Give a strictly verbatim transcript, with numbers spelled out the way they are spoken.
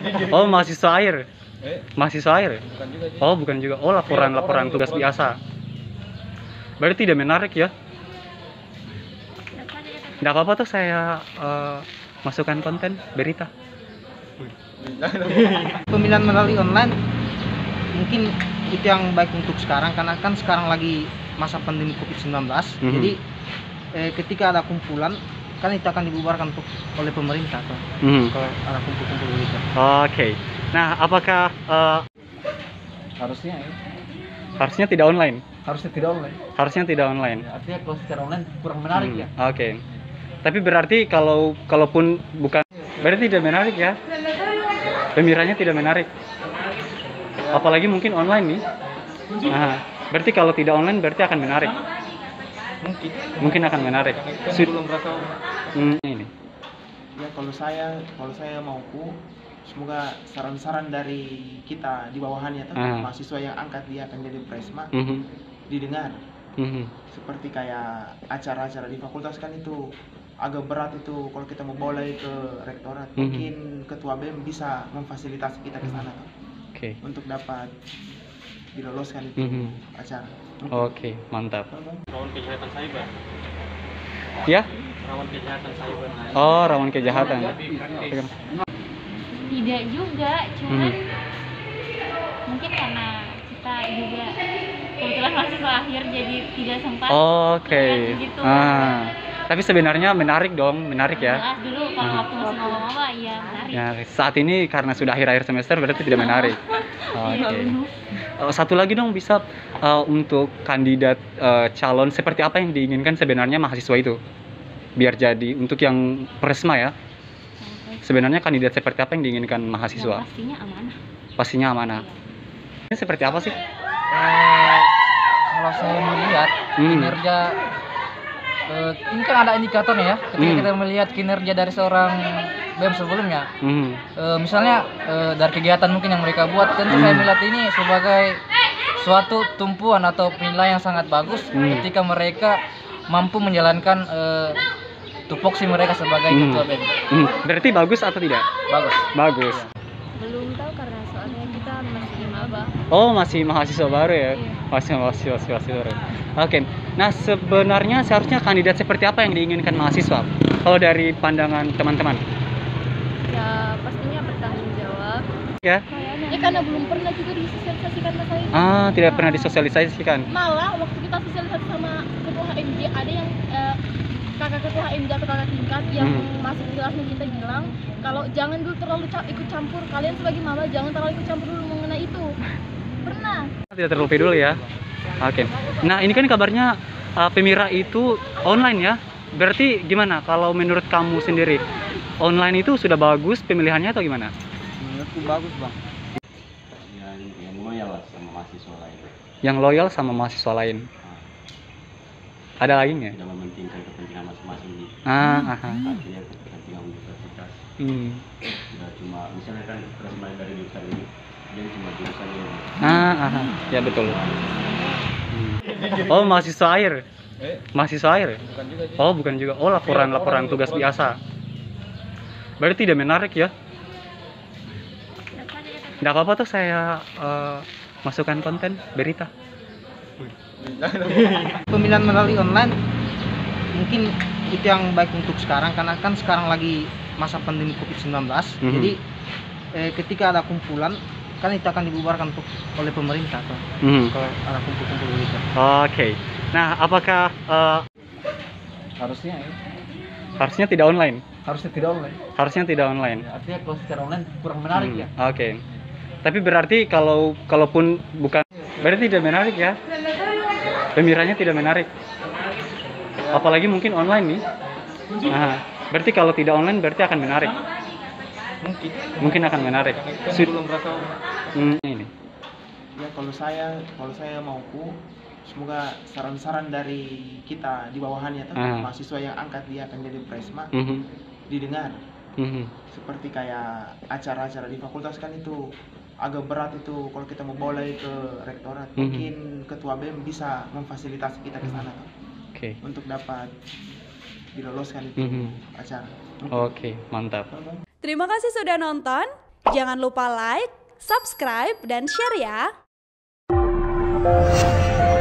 Oh, mahasiswa air. Eh, Mahasiswa air. bukan juga sih. Oh, bukan juga. Oh, laporan-laporan tugas biasa. Berarti tidak menarik ya? Tidak apa-apa tuh saya eh, masukkan konten berita. Pemilihan melalui online mungkin itu yang baik untuk sekarang, karena kan sekarang lagi masa pandemi covid sembilan belas. Mhm. Jadi eh, ketika ada kumpulan kan itu akan dibubarkan untuk oleh pemerintah tuh. Hmm. Kalau ada kumpul-kumpul begitu. Oke. Nah, apakah eh, Harusnya ya. harusnya tidak online? Harusnya tidak online. Harusnya tidak online. Artinya kalau secara online kurang menarik Hmm, ya. Oke. Tapi berarti kalau kalaupun bukan, berarti tidak menarik ya? Pemiranya tidak menarik. Apalagi mungkin online nih. Nah, berarti kalau tidak online berarti akan menarik. Mungkin. Mungkin akan menarik. Kan Sud- belum rasa. Hmm, ini. Ya kalau saya kalau saya mauku semoga saran-saran dari kita di bawahannya tuh Ah. mahasiswa yang angkat dia akan jadi presma Mhm, didengar, mhm. seperti kayak acara-acara di fakultas kan itu agak berat itu kalau kita mau bawa lagi ke rektorat. Mhm. Mungkin ketua B E M bisa memfasilitasi kita ke sana tuh Oke. untuk dapat diloloskan itu Mhm. acara. Oke, mantap. Rawan kejahatan cyber. Ya? Rawan kejahatan cyber. Oh, rawan kejahatan. Tidak juga, cuman Hmm. mungkin karena kita juga kebetulan mahasiswa akhir jadi tidak sempat. Oke. Gitu. Ah. Tapi sebenarnya menarik dong, menarik ya. Jelas dulu kalau Ah. waktu masih maba-maba ya menarik. Ya, saat ini karena sudah akhir-akhir semester berarti tidak menarik. Iya, Oke. benar. Eh, Satu lagi dong bisa eh, untuk kandidat eh, calon seperti apa yang diinginkan sebenarnya mahasiswa itu? Biar jadi untuk yang presma ya. Sebenarnya kandidat seperti apa yang diinginkan Yang mahasiswa? pastinya amanah. Pastinya amanah. Ini seperti apa sih? Eh, kalau saya melihat Hmm. kinerja eh, ini kan ada indikatornya ya. Ketika Hmm. kita melihat kinerja dari seorang B E M sebelumnya, Hmm. Eh, misalnya eh, dari kegiatan mungkin yang mereka buat, tentu Hmm. saya melihat ini sebagai suatu tumpuan atau penilaian yang sangat bagus Hmm. ketika mereka mampu menjalankan eh, tupoksi mereka sebagai Hmm. ketua B E M. Hmm. Berarti bagus atau tidak? Bagus. Bagus. Belum tahu karena soalnya kita masih maba. Oh, masih mahasiswa baru ya? Iya. Masih mahasiswa, mahasiswa baru. Oke. Nah, sebenarnya seharusnya kandidat seperti apa yang diinginkan mahasiswa? Kalau dari pandangan teman-teman? Ya pastinya bertanggung jawab. Ya? Ya karena belum pernah juga disosialisasikan masalah ini. Ah, tidak pernah disosialisasikan. Malah waktu kita sosialisasi sama ketua H M J ada yang eh, kakak ketua H M J atau kakak tingkat yang Hmm. masuk kelasnya kita bilang kalau jangan dulu terlalu ca- ikut campur, kalian sebagai maba jangan terlalu ikut campur dulu mengenai itu. Pernah. Tidak terlalu peduli ya. Oke. Nah, ini kan kabarnya uh, Pemira itu online ya. Berarti gimana kalau menurut kamu sendiri? Online itu sudah bagus pemilihannya atau gimana? Menurutku bagus, Bang. yang yang loyal lah sama mahasiswa lain, Yang loyal sama mahasiswa lain. Ada lagi nggak? tidak mementingkan kepentingan masing-masing di Ah, aha. artinya kepentingan universitas. Hmm. Tidak cuma misalnya kan presma dari jurusan ini dia cuma jurusan ini. Ah, aha. Ya betul. Hmm. Oh, mahasiswa air. Eh, Mahasiswa air. bukan juga sih. Oh, bukan juga. Oh, laporan-laporan tugas biasa. Berarti tidak menarik ya? Tidak apa-apa tuh saya eh, masukkan konten berita. Pemilihan melalui online mungkin itu yang baik untuk sekarang, karena kan sekarang lagi masa pandemi covid sembilan belas. Mhm. Jadi eh, ketika ada kumpulan kan itu akan dibubarkan untuk oleh pemerintah tuh. Hmm. Kalau ada kumpul-kumpul begitu. Oke. Nah, apakah eh, Harusnya ya. harusnya tidak online? Harusnya tidak online. Harusnya tidak online. Artinya kalau secara online kurang menarik Hmm, ya. Oke. Tapi berarti kalau kalaupun bukan, berarti tidak menarik ya? Pemiranya tidak menarik. Apalagi mungkin online nih. Nah, berarti kalau tidak online berarti akan menarik. Mungkin. Mungkin akan menarik. Kan Sud- belum rasa. Hmm, ini. Ya kalau saya kalau saya mauku semoga saran-saran dari kita di bawahannya tuh Ah. mahasiswa yang angkat dia akan jadi presma Mhm, didengar, mhm. seperti kayak acara-acara di fakultas kan itu agak berat itu kalau kita mau bawa lagi ke rektorat. Mhm. Mungkin ketua B E M bisa memfasilitasi kita ke sana tuh Oke. untuk dapat diloloskan itu Mhm. acara. Oke, mantap. Terima kasih sudah nonton. Jangan lupa like, subscribe, dan share ya.